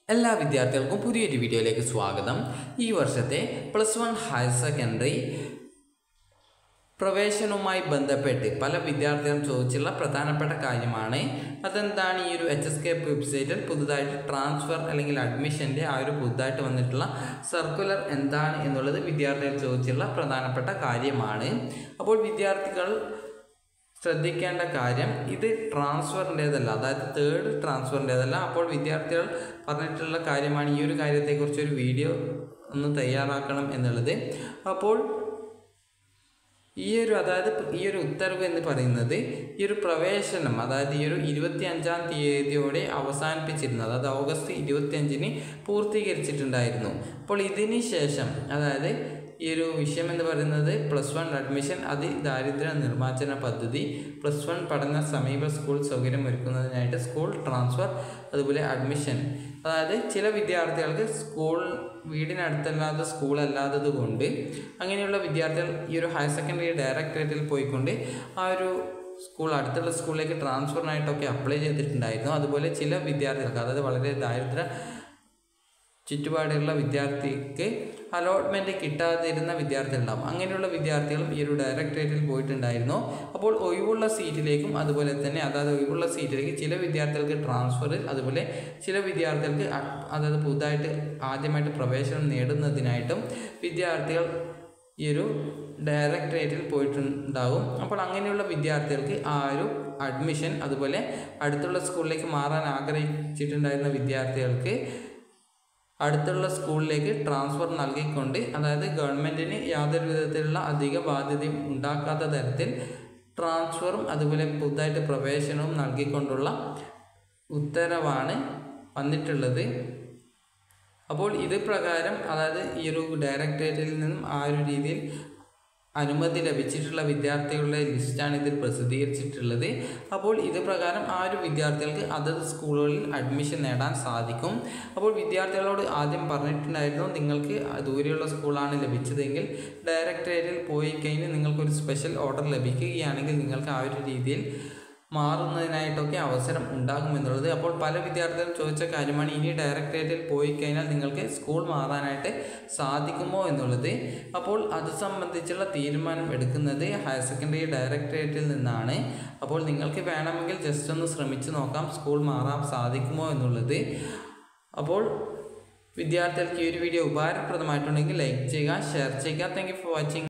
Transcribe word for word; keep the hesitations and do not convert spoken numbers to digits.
എല്ലാ വിദ്യാർത്ഥികൾക്കും പുതിയൊരു വീഡിയോയിലേക്ക് സ്വാഗതം. ഈ വർഷത്തെ പ്ലസ് വൺ ഹയർ സെക്കൻഡറി പ്രവേശനവുമായി ബന്ധപ്പെട്ട് പല വിദ്യാർത്ഥികളും ചോദിച്ചുള്ള പ്രധാനപ്പെട്ട കാര്യമാണ്. അതെന്താണ് ഈ ഒരു എച്ച് എസ് കെ വെബ്സൈറ്റിൽ പുതുതായിട്ട് ട്രാൻസ്ഫർ അല്ലെങ്കിൽ അഡ്മിഷൻ്റെ ആ ഒരു പുതുതായിട്ട് വന്നിട്ടുള്ള സർക്കുലർ എന്താണ് എന്നുള്ളത് വിദ്യാർത്ഥികൾ ചോദിച്ചുള്ള പ്രധാനപ്പെട്ട കാര്യമാണ്. അപ്പോൾ വിദ്യാർത്ഥികൾ ശ്രദ്ധിക്കേണ്ട കാര്യം, ഇത് ട്രാൻസ്ഫറിൻ്റേതല്ല, അതായത് തേർഡ് ട്രാൻസ്ഫറിൻ്റേതല്ല. അപ്പോൾ വിദ്യാർത്ഥികൾ പറഞ്ഞിട്ടുള്ള കാര്യമാണ് ഈ ഒരു കാര്യത്തെക്കുറിച്ച് ഒരു വീഡിയോ ഒന്ന് തയ്യാറാക്കണം എന്നുള്ളത്. അപ്പോൾ ഈ ഒരു അതായത് ഈ ഒരു ഉത്തരവ് എന്ന് പറയുന്നത് ഈ ഒരു പ്രവേശനം അതായത് ഈ ഒരു ഇരുപത്തി അഞ്ചാം തീയതിയോടെ അവസാനിപ്പിച്ചിരുന്നു, അതായത് ഓഗസ്റ്റ് ഇരുപത്തി അഞ്ചിന് പൂർത്തീകരിച്ചിട്ടുണ്ടായിരുന്നു. അപ്പോൾ ഇതിന് ശേഷം അതായത് ഈ ഒരു വിഷയം എന്ന് പറയുന്നത് പ്ലസ് വൺ അഡ്മിഷൻ അതിദാരിദ്ര്യ നിർമ്മാർജ്ജന പദ്ധതി, പ്ലസ് വൺ പഠന സമീപ സ്കൂൾ സൗകര്യം ഒരുക്കുന്നതിനായിട്ട് സ്കൂൾ ട്രാൻസ്ഫർ, അതുപോലെ അഡ്മിഷൻ. അതായത് ചില വിദ്യാർത്ഥികൾക്ക് സ്കൂൾ വീടിനടുത്തല്ലാതെ സ്കൂൾ അല്ലാത്തത് കൊണ്ട് അങ്ങനെയുള്ള വിദ്യാർത്ഥികൾ ഈ ഒരു ഹയർ സെക്കൻഡറി ഡയറക്ടറേറ്റിൽ പോയിക്കൊണ്ട് ആ ഒരു സ്കൂൾ അടുത്തുള്ള സ്കൂളിലേക്ക് ട്രാൻസ്ഫറിനായിട്ടൊക്കെ അപ്ലൈ ചെയ്തിട്ടുണ്ടായിരുന്നു. അതുപോലെ ചില വിദ്യാർത്ഥികൾക്ക് അതായത് വളരെ ദാരിദ്ര്യ ചുറ്റുപാടുള്ള വിദ്യാർത്ഥിക്ക് അലോട്ട്മെൻറ്റ് കിട്ടാതിരുന്ന വിദ്യാർത്ഥികളുണ്ടാകും. അങ്ങനെയുള്ള വിദ്യാർത്ഥികളും ഈ ഒരു ഡയറക്ടറേറ്റിൽ പോയിട്ടുണ്ടായിരുന്നു. അപ്പോൾ ഒഴിവുള്ള സീറ്റിലേക്കും അതുപോലെ തന്നെ അതായത് ഒഴിവുള്ള സീറ്റിലേക്ക് ചില വിദ്യാർത്ഥികൾക്ക് ട്രാൻസ്ഫർ, അതുപോലെ ചില വിദ്യാർത്ഥികൾക്ക് അതായത് പുതുതായിട്ട് ആദ്യമായിട്ട് പ്രവേശനം നേടുന്നതിനായിട്ടും വിദ്യാർത്ഥികൾ ഈ ഒരു ഡയറക്ടറേറ്റിൽ പോയിട്ടുണ്ടാകും. അപ്പോൾ അങ്ങനെയുള്ള വിദ്യാർത്ഥികൾക്ക് ആ ഒരു അഡ്മിഷൻ, അതുപോലെ അടുത്തുള്ള സ്കൂളിലേക്ക് മാറാൻ ആഗ്രഹിച്ചിട്ടുണ്ടായിരുന്ന വിദ്യാർത്ഥികൾക്ക് അടുത്തുള്ള സ്കൂളിലേക്ക് ട്രാൻസ്ഫർ നൽകിക്കൊണ്ട് അതായത് ഗവൺമെൻറ്റിന് യാതൊരു വിധത്തിലുള്ള അധിക ബാധ്യതയും ഉണ്ടാക്കാത്ത തരത്തിൽ ട്രാൻസ്ഫറും അതുപോലെ പുതുതായിട്ട് പ്രവേശനവും നൽകിക്കൊണ്ടുള്ള ഉത്തരവാണ് വന്നിട്ടുള്ളത്. അപ്പോൾ ഇത് പ്രകാരം അതായത് ഈ ഒരു ഡയറക്ടറേറ്റിൽ നിന്നും ആ ഒരു രീതിയിൽ അനുമതി ലഭിച്ചിട്ടുള്ള വിദ്യാർത്ഥികളുടെ ലിസ്റ്റാണ് ഇതിൽ പ്രസിദ്ധീകരിച്ചിട്ടുള്ളത്. അപ്പോൾ ഇത് പ്രകാരം ആ ഒരു വിദ്യാർത്ഥികൾക്ക് അതത് സ്കൂളുകളിൽ അഡ്മിഷൻ നേടാൻ സാധിക്കും. അപ്പോൾ വിദ്യാർത്ഥികളോട് ആദ്യം പറഞ്ഞിട്ടുണ്ടായിരുന്നു, നിങ്ങൾക്ക് ദൂരെയുള്ള സ്കൂളാണ് ലഭിച്ചതെങ്കിൽ ഡയറക്ടറേറ്റിൽ പോയി കഴിഞ്ഞ് നിങ്ങൾക്കൊരു സ്പെഷ്യൽ ഓർഡർ ലഭിക്കുകയാണെങ്കിൽ നിങ്ങൾക്ക് ആ ഒരു രീതിയിൽ മാറുന്നതിനായിട്ടൊക്കെ അവസരം ഉണ്ടാകുമെന്നുള്ളത്. അപ്പോൾ പല വിദ്യാർത്ഥികളും ചോദിച്ച കാര്യമാണ്, ഇനി ഡയറക്ടറേറ്റിൽ പോയി കഴിഞ്ഞാൽ നിങ്ങൾക്ക് സ്കൂൾ മാറാനായിട്ട് സാധിക്കുമോ എന്നുള്ളത്. അപ്പോൾ അത് സംബന്ധിച്ചുള്ള തീരുമാനം എടുക്കുന്നത് ഹയർ സെക്കൻഡറി ഡയറക്ടറേറ്റിൽ നിന്നാണ്. അപ്പോൾ നിങ്ങൾക്ക് വേണമെങ്കിൽ ജസ്റ്റ് ഒന്ന് ശ്രമിച്ച് നോക്കാം സ്കൂൾ മാറാൻ സാധിക്കുമോ എന്നുള്ളത്. അപ്പോൾ വിദ്യാർത്ഥികൾക്ക് ഈ ഒരു വീഡിയോ ഉപകാരപ്രദമായിട്ടുണ്ടെങ്കിൽ ലൈക്ക് ചെയ്യുക, ഷെയർ ചെയ്യുക. Thank you for watching.